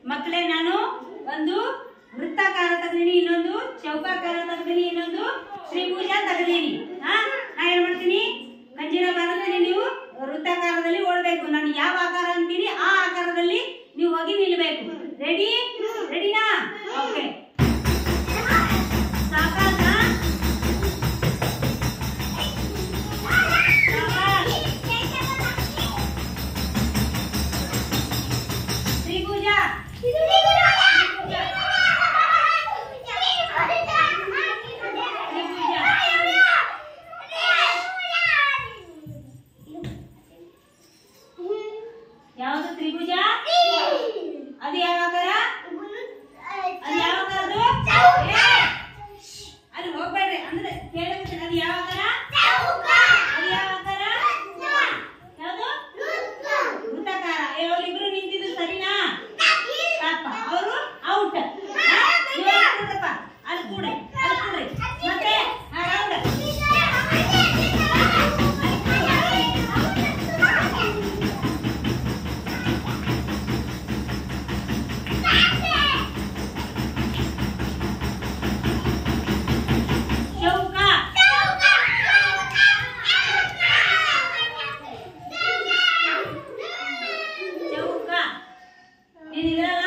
ಮಕ್ಕಳೇ ನಾನು ಒಂದು ವೃತ್ತಾಕಾರ ತೆಗೆದೀನಿ, ಇನ್ನೊಂದು ಚೌಕಾಕಾರ ತೆಗೆದೀನಿ, ಇನ್ನೊಂದು ತ್ರಿಭುಜ ತೆಗೆದೀನಿ. ನಾ ಏನ್ ಮಾಡ್ತೀನಿ, ಕಂಜಿನ ಭಾಗದಲ್ಲಿ ನೀವು ವೃತ್ತಾಕಾರದಲ್ಲಿ ಓಡಬೇಕು. ನಾನು ಯಾವ ಆಕಾರ ಅಂತೀನಿ ಆ ಆಕಾರದಲ್ಲಿ ನೀವು ಹೋಗಿ ನಿಲ್ಲಬೇಕು. ರೆಡಿ? ರೆಡಿನಾ? ಓಕೆ. ಯಾವುದು ತ್ರಿಭುಜ? ಅದು ಯಾವ ಆಕಾರ? ಅದು ಯಾವ ಆಕಾರ? ಅಲ್ಲಿ ಹೋಗ್ಬೇಡ್ರಿ, ಅಂದ್ರೆ ಕೇಳಿದ್ರೆ ಅದು ಯಾವ ಆಕಾರ? ಅದು ಯಾವ ಆಕಾರ? ಯಾವುದು? ವೃತ್ತಾಕಾರ. ಅವರಿಬ್ರು ನಿಂತಿದ್ದು ಸರಿನಾ? ತಪ್ಪ, ಅವರು ಔಟ್. ಕೂಡಪ್ಪ, ಅಲ್ಲಿ ಕೂಡ್ರಿ, ಅಲ್ಲಿ ಕೂಡ್ರಿ. ಮತ್ತೆ ರೌಂಡ್. ಚೌಕ. ನೀನ್